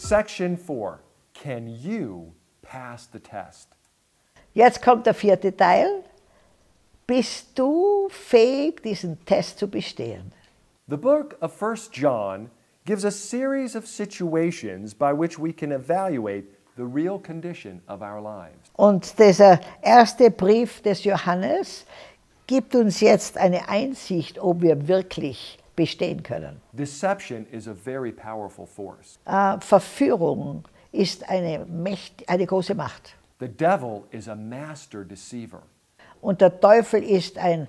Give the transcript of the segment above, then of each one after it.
Section 4. Can you pass the test? Jetzt kommt der vierte Teil. Bist du fähig, diesen Test zu bestehen? The book of 1 John gives a series of situations by which we can evaluate the real condition of our lives. Und dieser erste Brief des Johannes gibt uns jetzt eine Einsicht, ob wir wirklich bestehen können. Deception is a very powerful force. Verführung ist eine große Macht. The devil is a master deceiver. Und der Teufel ist ein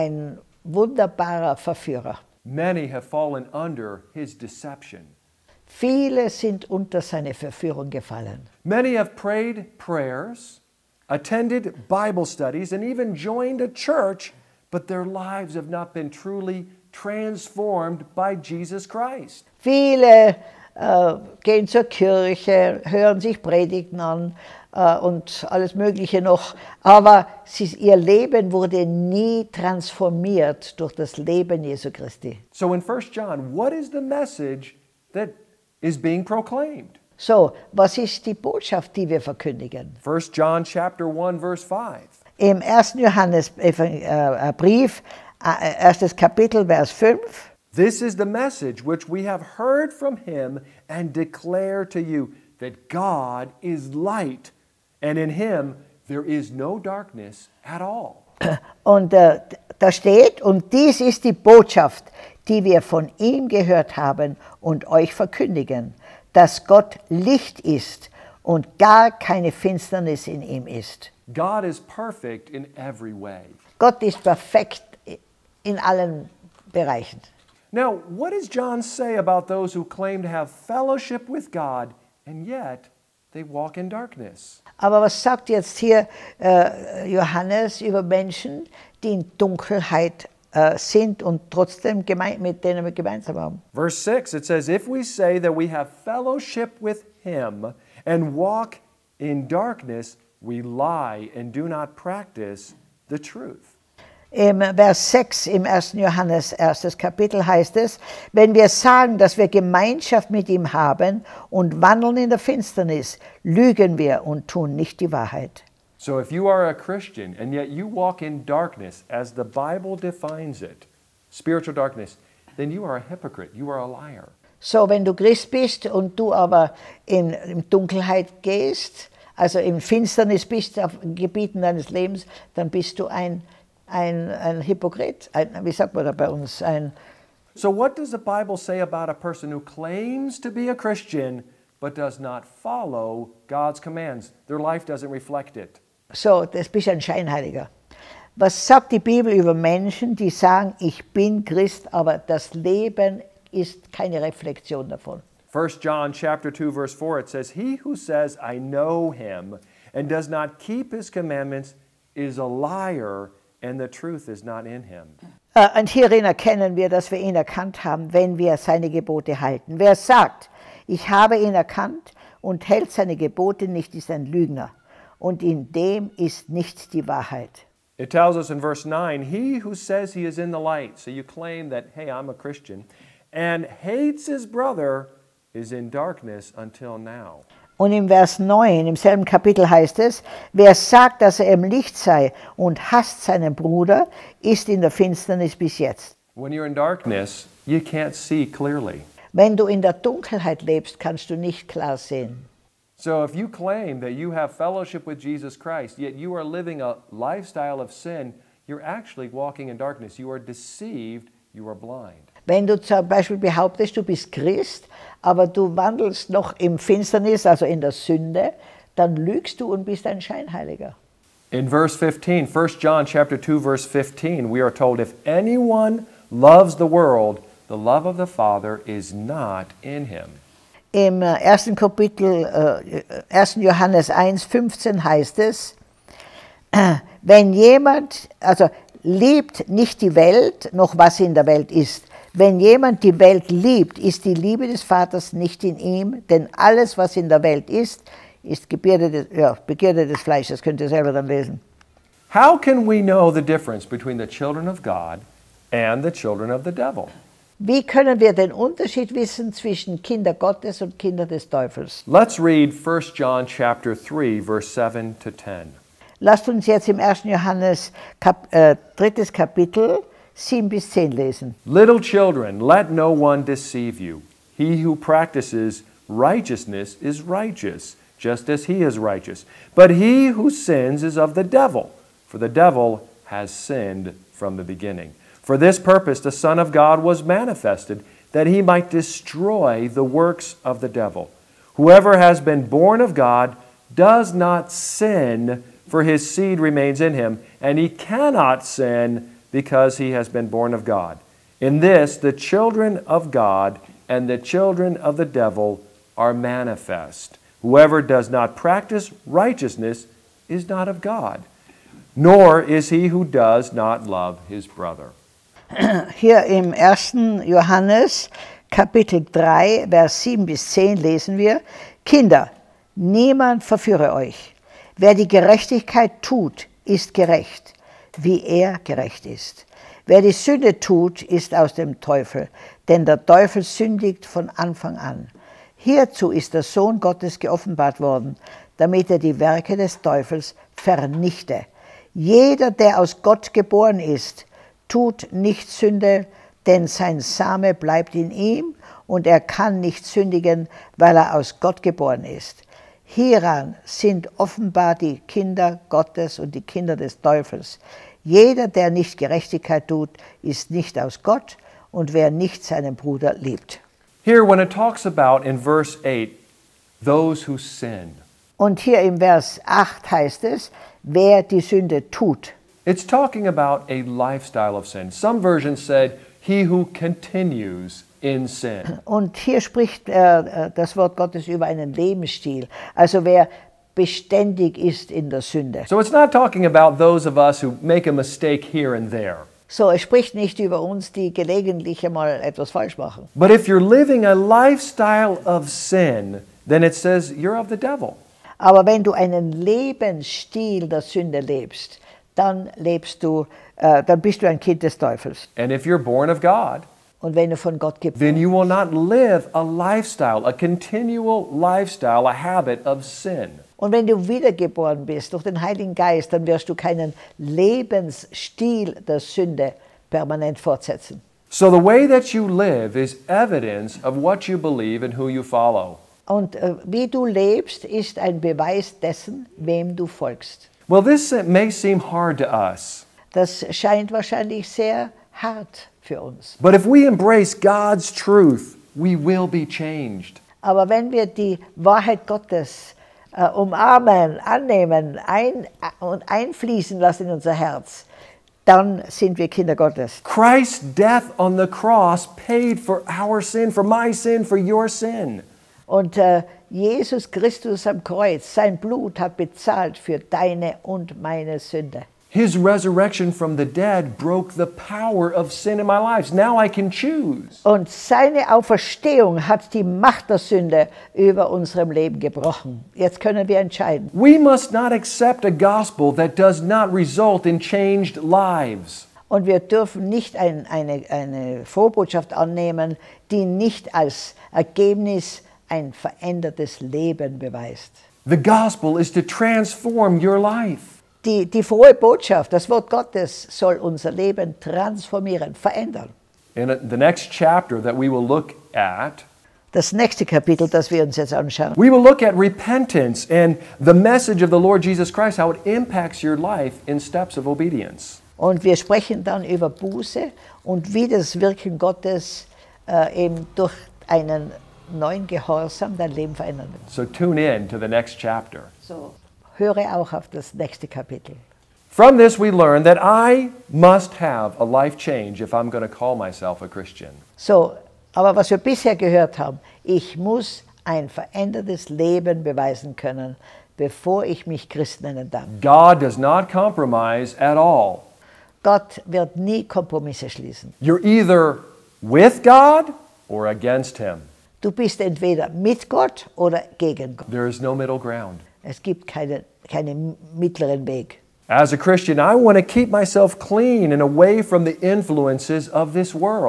wunderbarer Verführer. Many have fallen under his deception. Viele sind unter seine Verführung gefallen. Many have prayed prayers, attended Bible studies, and even joined a church, but their lives have not been truly transformed by Jesus Christ. Viele gehen zur Kirche, hören sich Predigten an und alles Mögliche noch, aber ihr Leben wurde nie transformiert durch das Leben Jesu Christi. So in 1 John, what is the message that is being proclaimed? So, was ist die Botschaft, die wir verkündigen? 1 John chapter 1 verse 5. Im 1. Johannesbrief, erstes Kapitel, Vers 5. This is the message which we have heard from him and declare to you, that God is light, and in him there is no darkness at all. Und da steht, und dies ist die Botschaft, die wir von ihm gehört haben und euch verkündigen, dass Gott Licht ist und gar keine Finsternis in ihm ist. God is perfect in every way. Gott ist perfekt in allen Bereichen. Now, what does John say about those who claim to have fellowship with God and yet they walk in darkness? Aber was sagt jetzt hier Johannes über Menschen, die in Dunkelheit sind und trotzdem mit denen wir gemeinsam haben? Verse 6, it says, if we say that we have fellowship with him and walk in darkness, we lie and do not practice the truth. Im Vers 6 im 1. Johannes, erstes Kapitel heißt es, wenn wir sagen, dass wir Gemeinschaft mit ihm haben und wandeln in der Finsternis, lügen wir und tun nicht die Wahrheit. So if you are a Christian and yet you walk in darkness as the Bible defines it, spiritual darkness, then you are a hypocrite, you are a liar. So, wenn du Christ bist und du aber in Dunkelheit gehst, also in Finsternis bist auf Gebieten deines Lebens, dann bist du ein Hypokrit, wie sagt man da bei uns? So what does the Bible say about a person who claims to be a Christian but does not follow God's commands? Their life doesn't reflect it. So, das bist ein Scheinheiliger. Was sagt die Bibel über Menschen, die sagen, ich bin Christ, aber das Leben ist keine Reflexion davon? 1 John chapter 2 verse 4, it says, he who says, I know him, and does not keep his commandments is a liar, and the truth is not in him. Und hierin erkennen wir, dass wir ihn erkannt haben, wenn wir seine Gebote halten. Wer sagt, ich habe ihn erkannt und hält seine Gebote nicht, ist ein Lügner. Und in dem ist nicht die Wahrheit. It tells us in verse 9, he who says he is in the light, so you claim that, hey, I'm a Christian, and hates his brother is in darkness until now. Und im Vers 9, im selben Kapitel heißt es, wer sagt, dass er im Licht sei und hasst seinen Bruder, ist in der Finsternis bis jetzt. When you're in darkness, you can't see clearly. Wenn du in der Dunkelheit lebst, kannst du nicht klar sehen. So if you claim that you have fellowship with Jesus Christ, yet you are living a lifestyle of sin, you're actually walking in darkness. You are deceived, you are blind. Wenn du zum Beispiel behauptest, du bist Christ, aber du wandelst noch im Finsternis, also in der Sünde, dann lügst du und bist ein Scheinheiliger. In verse 15, 1 John chapter 2 verse 15, we are told, if anyone loves the world, the love of the Father is not in him. Im ersten Kapitel, 1. Johannes 1, 15 heißt es, wenn jemand, also liebt nicht die Welt, noch was in der Welt ist. Wenn jemand die Welt liebt, ist die Liebe des Vaters nicht in ihm, denn alles, was in der Welt ist Begierde des Fleisches, könnt ihr selber dann lesen. How can we know the difference between the children of God and the children of the devil? Wie können wir den Unterschied wissen zwischen Kinder Gottes und Kinder des Teufels? Let's read 1 John chapter 3, verse 7 to 10. Lasst uns jetzt im 1. Johannes 3. Kapitel 7 bis 10 lesen. Little children, let no one deceive you. He who practices righteousness is righteous, just as he is righteous. But he who sins is of the devil, for the devil has sinned from the beginning. For this purpose the Son of God was manifested, that he might destroy the works of the devil. Whoever has been born of God does not sin, for his seed remains in him, and he cannot sin because he has been born of God. In this the children of God and the children of the devil are manifest. Whoever does not practice righteousness is not of God, nor is he who does not love his brother. Hier im 1. Johannes Kapitel 3, Vers 7 bis 10 lesen wir: Kinder, niemand verführe euch. Wer die Gerechtigkeit tut, ist gerecht, wie er gerecht ist. Wer die Sünde tut, ist aus dem Teufel, denn der Teufel sündigt von Anfang an. Hierzu ist der Sohn Gottes geoffenbart worden, damit er die Werke des Teufels vernichte. Jeder, der aus Gott geboren ist, tut nicht Sünde, denn sein Same bleibt in ihm und er kann nicht sündigen, weil er aus Gott geboren ist. Hieran sind offenbar die Kinder Gottes und die Kinder des Teufels. Jeder, der nicht Gerechtigkeit tut, ist nicht aus Gott, und wer nicht seinen Bruder liebt. Here, when it talks about in verse 8, those who sin, Und hier im Vers 8 heißt es, wer die Sünde tut. it's talking about a lifestyle of sin. Some versions said, he who continues in sin. Und hier spricht das Wort Gottes über einen Lebensstil. Also wer beständig ist in der Sünde. So it's not talking about those of us who make a mistake here and there. So, es spricht nicht über uns, die gelegentlich einmal etwas falsch machen. But if you're living a lifestyle of sin, then it says you're of the devil. Aber wenn du einen Lebensstil der Sünde lebst, dann bist du ein Kind des Teufels. And if you're born of God, Und wenn du von Gott geboren then you will not live a lifestyle, a continual lifestyle, a habit of sin. Und wenn du wiedergeboren bist durch den Heiligen Geist, dann wirst du keinen Lebensstil der Sünde permanent fortsetzen. So the way that you live is evidence of what you believe and who you follow. Und wie du lebst, ist ein Beweis dessen, wem du folgst. Well, this may seem hard to us. Das scheint wahrscheinlich sehr hart für uns. But if we embrace God's truth, we will be changed. Aber wenn wir die Wahrheit Gottes umarmen, annehmen und einfließen lassen in unser Herz, dann sind wir Kinder Gottes. Christ's death on the cross paid for our sin, for my sin, for your sin. Und Jesus Christus am Kreuz, sein Blut hat bezahlt für deine und meine Sünde. His resurrection from the dead broke the power of sin in my life. Now I can choose. Und seine Auferstehung hat die Macht der Sünde über unserem Leben gebrochen. Jetzt können wir entscheiden. We must not accept a gospel that does not result in changed lives. Und wir dürfen nicht eine Vorbotschaft annehmen, die nicht als Ergebnis ein verändertes Leben beweist. The gospel is to transform your life. Die frohe Botschaft, das Wort Gottes, soll unser Leben transformieren, verändern. In the next chapter that we will look at, Das nächste Kapitel, das wir uns jetzt anschauen, we will look at repentance and the message of the Lord Jesus Christ, how it impacts your life in steps of obedience. und wir sprechen dann über Buße und wie das Wirken Gottes eben durch einen neuen Gehorsam dein Leben verändern wird. So tune in to the next chapter. So, höre auch auf das nächste Kapitel. From this we learn that I must have a life change if I'm going to call myself a Christian. So, aber was wir bisher gehört haben, ich muss ein verändertes Leben beweisen können, bevor ich mich Christ nennen darf. God does not compromise at all. Gott wird nie Kompromisse schließen. You're either with God or against Him. Du bist entweder mit Gott oder gegen Gott. There is no middle ground. Es gibt keinen mittleren Weg. As a Christian, I want to keep myself clean and away from the influences of this world.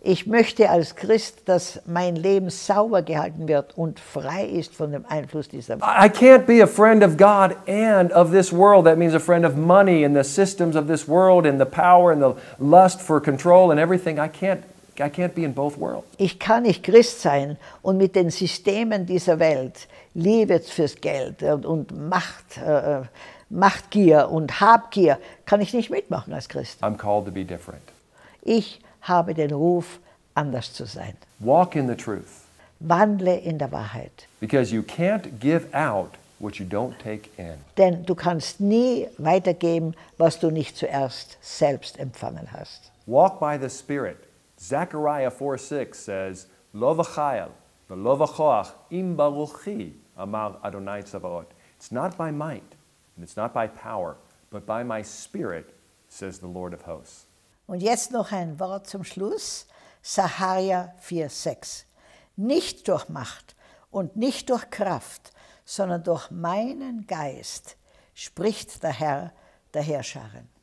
Ich möchte als Christ, dass mein Leben sauber gehalten wird und frei ist von dem Einfluss dieser Welt. I can't be a friend of God and of this world. That means a friend of money and the systems of this world and the power and the lust for control and everything. I can't be in both worlds. Ich kann nicht Christ sein und mit den Systemen dieser Welt, Liebe fürs Geld und Machtgier und Habgier, kann ich nicht mitmachen als Christ. I'm called to be different. Ich habe den Ruf, anders zu sein. Walk in the truth. Wandle in der Wahrheit. Because you can't give out what you don't take in. Denn du kannst nie weitergeben, was du nicht zuerst selbst empfangen hast. Walk by the Spirit. Zechariah 4:6 says, Lo v'chayel, v'lo v'choach, im baruchi, amar Adonai Tzavaot. It's not by might, and it's not by power, but by my Spirit, says the Lord of hosts. Und jetzt noch ein Wort zum Schluss. Sacharja 4,6. Nicht durch Macht und nicht durch Kraft, sondern durch meinen Geist, spricht der Herr der Heerscharen.